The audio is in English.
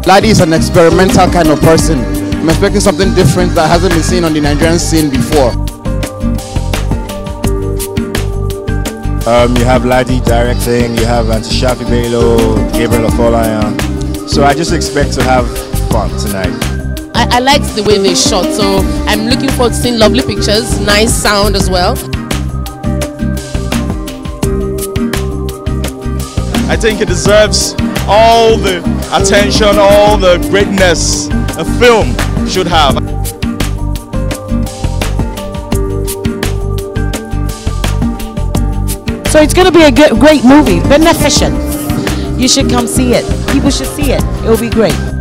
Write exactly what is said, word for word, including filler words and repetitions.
Ladi is an experimental kind of person. I'm expecting something different that hasn't been seen on the Nigerian scene before. Um, you have Ladi directing, you have Auntie Shafi Bello, Gabriel Afolayan. So I just expect to have fun tonight. I, I liked the way they shot, so I'm looking forward to seeing lovely pictures, nice sound as well. I think it deserves all the attention, all the greatness a film should have. So it's going to be a good, great movie, beneficent. You should come see it. People should see it. It will be great.